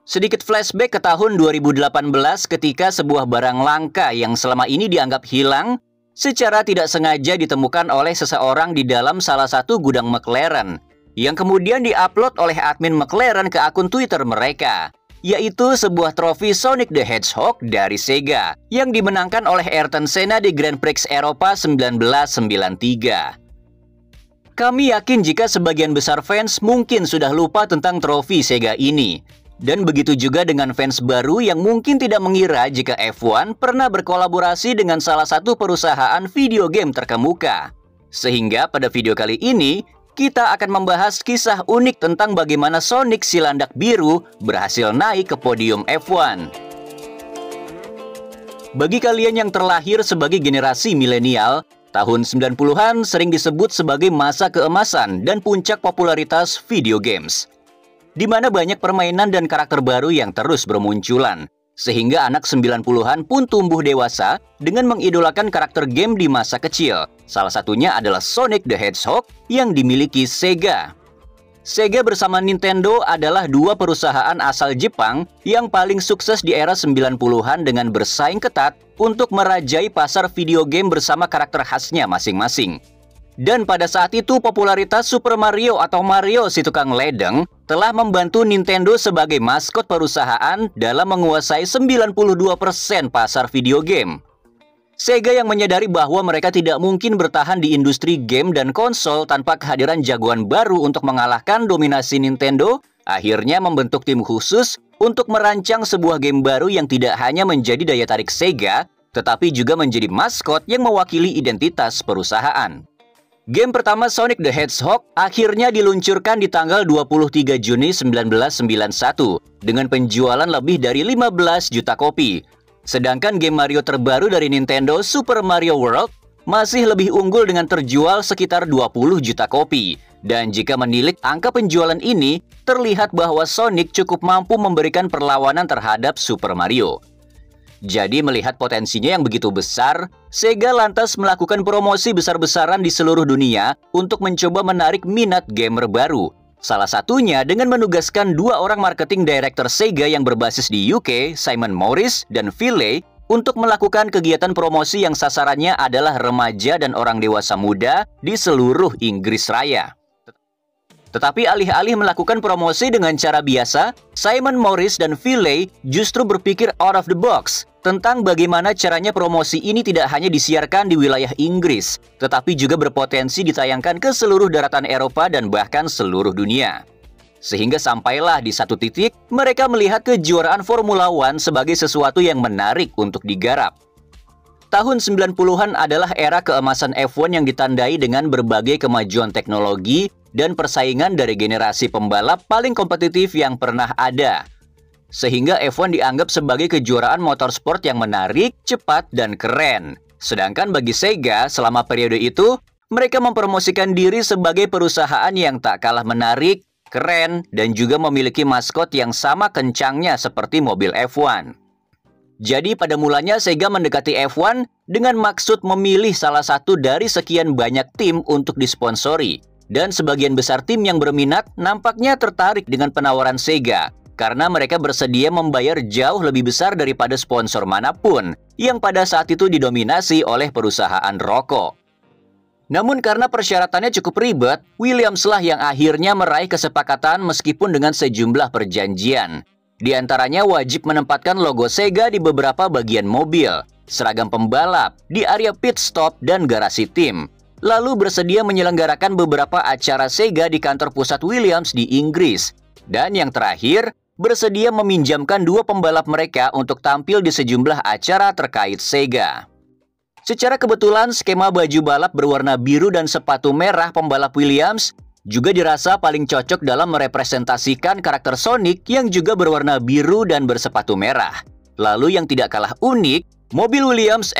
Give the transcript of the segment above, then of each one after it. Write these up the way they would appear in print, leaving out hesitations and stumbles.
Sedikit flashback ke tahun 2018 ketika sebuah barang langka yang selama ini dianggap hilang secara tidak sengaja ditemukan oleh seseorang di dalam salah satu gudang McLaren yang kemudian diupload oleh admin McLaren ke akun Twitter mereka, yaitu sebuah trofi Sonic the Hedgehog dari Sega yang dimenangkan oleh Ayrton Senna di Grand Prix Eropa 1993. Kami yakin jika sebagian besar fans mungkin sudah lupa tentang trofi Sega ini. Dan begitu juga dengan fans baru yang mungkin tidak mengira jika F1 pernah berkolaborasi dengan salah satu perusahaan video game terkemuka. Sehingga pada video kali ini, kita akan membahas kisah unik tentang bagaimana Sonic si landak biru berhasil naik ke podium F1. Bagi kalian yang terlahir sebagai generasi milenial, tahun 90-an sering disebut sebagai masa keemasan dan puncak popularitas video games, di mana banyak permainan dan karakter baru yang terus bermunculan. Sehingga anak 90-an pun tumbuh dewasa dengan mengidolakan karakter game di masa kecil. Salah satunya adalah Sonic the Hedgehog yang dimiliki Sega. Sega bersama Nintendo adalah dua perusahaan asal Jepang yang paling sukses di era 90-an dengan bersaing ketat untuk merajai pasar video game bersama karakter khasnya masing-masing. Dan pada saat itu popularitas Super Mario atau Mario si tukang ledeng telah membantu Nintendo sebagai maskot perusahaan dalam menguasai 92% pasar video game. Sega yang menyadari bahwa mereka tidak mungkin bertahan di industri game dan konsol tanpa kehadiran jagoan baru untuk mengalahkan dominasi Nintendo, akhirnya membentuk tim khusus untuk merancang sebuah game baru yang tidak hanya menjadi daya tarik Sega, tetapi juga menjadi maskot yang mewakili identitas perusahaan. Game pertama Sonic the Hedgehog akhirnya diluncurkan di tanggal 23 Juni 1991 dengan penjualan lebih dari 15 juta kopi. Sedangkan game Mario terbaru dari Nintendo, Super Mario World, masih lebih unggul dengan terjual sekitar 20 juta kopi. Dan jika menilik angka penjualan ini, terlihat bahwa Sonic cukup mampu memberikan perlawanan terhadap Super Mario. Jadi melihat potensinya yang begitu besar, Sega lantas melakukan promosi besar-besaran di seluruh dunia untuk mencoba menarik minat gamer baru. Salah satunya dengan menugaskan dua orang marketing director Sega yang berbasis di UK, Simon Morris dan Phil Ley, untuk melakukan kegiatan promosi yang sasarannya adalah remaja dan orang dewasa muda di seluruh Inggris Raya. Tetapi alih-alih melakukan promosi dengan cara biasa, Simon Morris dan Phil Ley justru berpikir out of the box tentang bagaimana caranya promosi ini tidak hanya disiarkan di wilayah Inggris, tetapi juga berpotensi ditayangkan ke seluruh daratan Eropa dan bahkan seluruh dunia. Sehingga sampailah di satu titik, mereka melihat kejuaraan Formula One sebagai sesuatu yang menarik untuk digarap. Tahun 90-an adalah era keemasan F1 yang ditandai dengan berbagai kemajuan teknologi dan persaingan dari generasi pembalap paling kompetitif yang pernah ada. Sehingga F1 dianggap sebagai kejuaraan motorsport yang menarik, cepat, dan keren. Sedangkan bagi Sega, selama periode itu, mereka mempromosikan diri sebagai perusahaan yang tak kalah menarik, keren, dan juga memiliki maskot yang sama kencangnya seperti mobil F1. Jadi pada mulanya Sega mendekati F1 dengan maksud memilih salah satu dari sekian banyak tim untuk disponsori. Dan sebagian besar tim yang berminat nampaknya tertarik dengan penawaran Sega, karena mereka bersedia membayar jauh lebih besar daripada sponsor manapun yang pada saat itu didominasi oleh perusahaan rokok. Namun karena persyaratannya cukup ribet, Williams lah yang akhirnya meraih kesepakatan meskipun dengan sejumlah perjanjian. Di antaranya wajib menempatkan logo Sega di beberapa bagian mobil, seragam pembalap, di area pit stop dan garasi tim. Lalu bersedia menyelenggarakan beberapa acara Sega di kantor pusat Williams di Inggris. Dan yang terakhir, bersedia meminjamkan dua pembalap mereka untuk tampil di sejumlah acara terkait Sega. Secara kebetulan, skema baju balap berwarna biru dan sepatu merah pembalap Williams juga dirasa paling cocok dalam merepresentasikan karakter Sonic yang juga berwarna biru dan bersepatu merah. Lalu yang tidak kalah unik, mobil Williams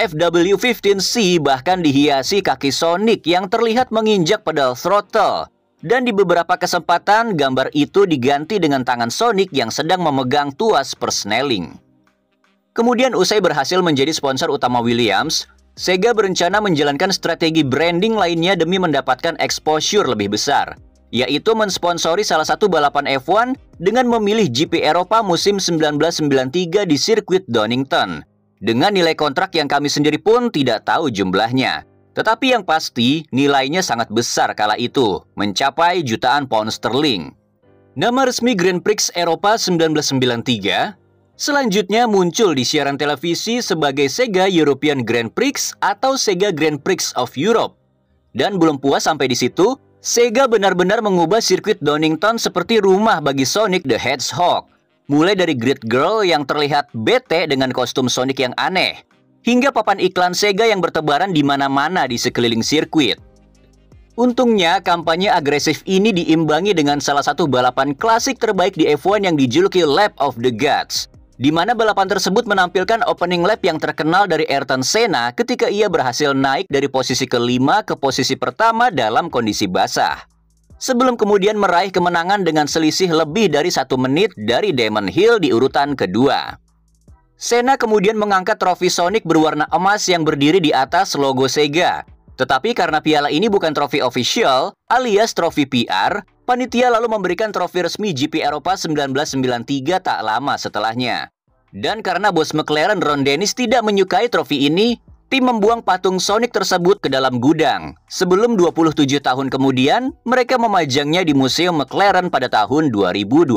FW15C bahkan dihiasi kaki Sonic yang terlihat menginjak pedal throttle. Dan di beberapa kesempatan, gambar itu diganti dengan tangan Sonic yang sedang memegang tuas persneling. Kemudian usai berhasil menjadi sponsor utama Williams, Sega berencana menjalankan strategi branding lainnya demi mendapatkan exposure lebih besar, yaitu mensponsori salah satu balapan F1 dengan memilih GP Eropa musim 1993 di sirkuit Donington. Dengan nilai kontrak yang kami sendiri pun tidak tahu jumlahnya. Tetapi yang pasti, nilainya sangat besar kala itu, mencapai jutaan pound sterling. Nama resmi Grand Prix Eropa 1993 selanjutnya muncul di siaran televisi sebagai Sega European Grand Prix atau Sega Grand Prix of Europe. Dan belum puas sampai di situ, Sega benar-benar mengubah sirkuit Donington seperti rumah bagi Sonic the Hedgehog. Mulai dari Grid Girl yang terlihat bete dengan kostum Sonic yang aneh, hingga papan iklan Sega yang bertebaran di mana-mana di sekeliling sirkuit. Untungnya, kampanye agresif ini diimbangi dengan salah satu balapan klasik terbaik di F1 yang dijuluki Lap of the Gods, di mana balapan tersebut menampilkan opening lap yang terkenal dari Ayrton Senna ketika ia berhasil naik dari posisi kelima ke posisi pertama dalam kondisi basah, sebelum kemudian meraih kemenangan dengan selisih lebih dari 1 menit dari Damon Hill di urutan kedua. Senna kemudian mengangkat trofi Sonic berwarna emas yang berdiri di atas logo Sega. Tetapi karena piala ini bukan trofi official, alias trofi PR, panitia lalu memberikan trofi resmi GP Eropa 1993 tak lama setelahnya. Dan karena bos McLaren Ron Dennis tidak menyukai trofi ini, tim membuang patung Sonic tersebut ke dalam gudang. Sebelum 27 tahun kemudian, mereka memajangnya di Museum McLaren pada tahun 2020.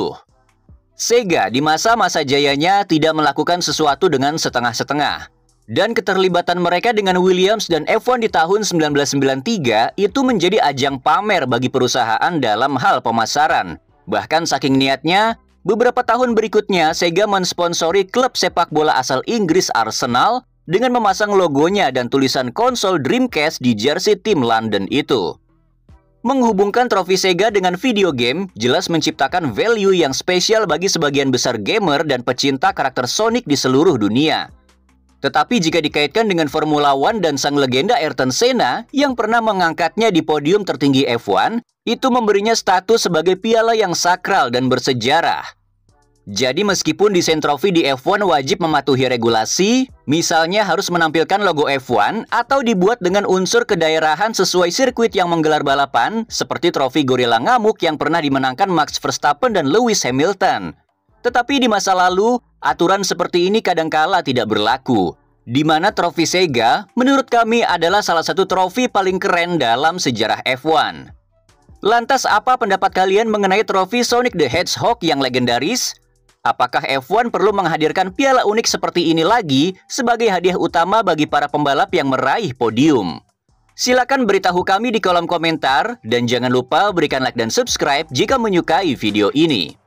Sega di masa-masa jayanya tidak melakukan sesuatu dengan setengah-setengah. Dan keterlibatan mereka dengan Williams dan F1 di tahun 1993 itu menjadi ajang pamer bagi perusahaan dalam hal pemasaran. Bahkan saking niatnya, beberapa tahun berikutnya Sega mensponsori klub sepak bola asal Inggris Arsenal dengan memasang logonya dan tulisan konsol Dreamcast di jersey tim London itu. Menghubungkan trofi Sega dengan video game jelas menciptakan value yang spesial bagi sebagian besar gamer dan pecinta karakter Sonic di seluruh dunia. Tetapi jika dikaitkan dengan Formula One dan sang legenda Ayrton Senna yang pernah mengangkatnya di podium tertinggi F1, itu memberinya status sebagai piala yang sakral dan bersejarah. Jadi meskipun desain trofi di F1 wajib mematuhi regulasi, misalnya harus menampilkan logo F1 atau dibuat dengan unsur kedaerahan sesuai sirkuit yang menggelar balapan, seperti trofi Gorilla Ngamuk yang pernah dimenangkan Max Verstappen dan Lewis Hamilton. Tetapi di masa lalu, aturan seperti ini kadangkala tidak berlaku, di mana trofi Sega menurut kami adalah salah satu trofi paling keren dalam sejarah F1. Lantas apa pendapat kalian mengenai trofi Sonic the Hedgehog yang legendaris? Apakah F1 perlu menghadirkan piala unik seperti ini lagi sebagai hadiah utama bagi para pembalap yang meraih podium? Silakan beritahu kami di kolom komentar dan jangan lupa berikan like dan subscribe jika menyukai video ini.